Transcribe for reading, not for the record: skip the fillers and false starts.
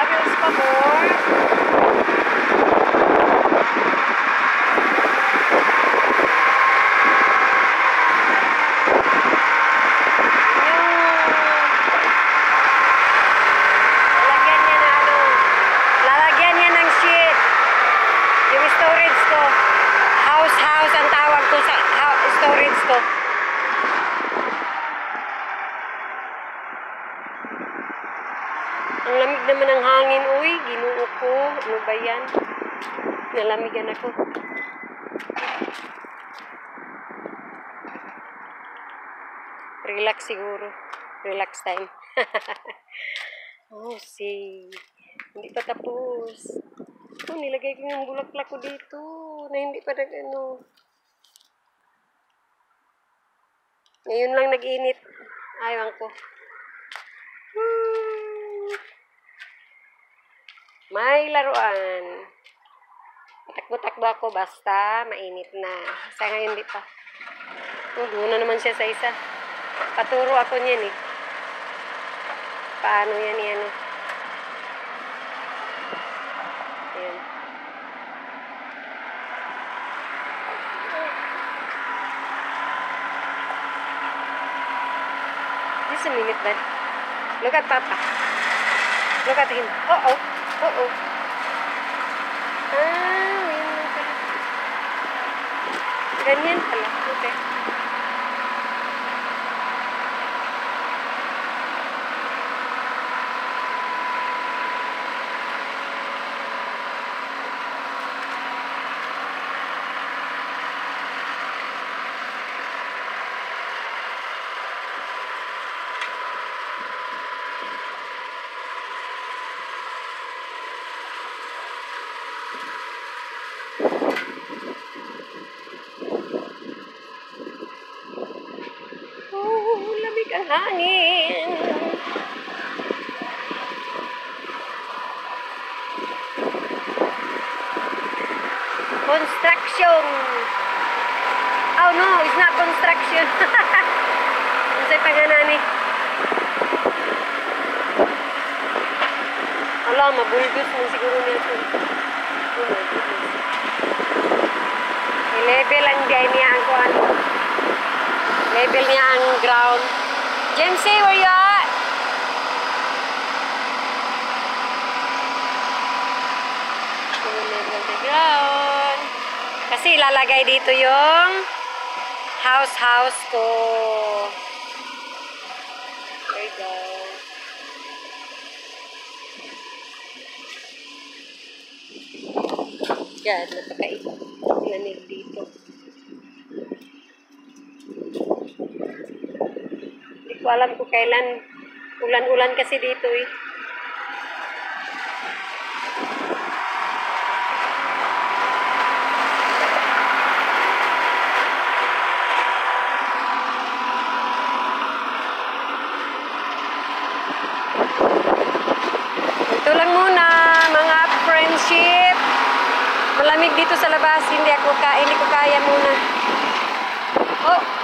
Here's pa more. Lalagyan niya ng sheet. Yung storage ko. House ang tawag ko sa storage ko. Ang lamig naman ng hangin, uy. Ginoo ko. Ano ba yan? Nalamigan ako. Relax siguro. Relax time. Oh, see. Hindi pa tapos. Oh, nilagay ko yung bulaklak ko dito. Na hindi pa ano. Ngayon lang nag-init. Ayaw ko. May laruan. Takbo-takbo ako basta mainit na. Sa ngayon di pa. Muna naman siya sa isa. Paturo ako niyan eh. Paano yan yan? Ayan. Just a minute, bud. Look at Papa. Look at him. Uh-oh. Uh-oh. Ganyan pala. Okay. Lamig ang hangin. Construction. Oh no, it's not construction. Ano sa'yo panganani? Alam, mabulgus mo siguro niya ito. Oh my goodness. I-level ang diay niya ang kuhan. Level niya ang ground. Jamesy, where you at? Level the ground. Kasi ilalagay dito yung house ko. There you go. Yan, napaka-lamig dito. Alam ko kailan ulan-ulan kasi dito eh. Ito lang muna mga friendship. Malamig dito sa labas, hindi ko kaya muna. Oh.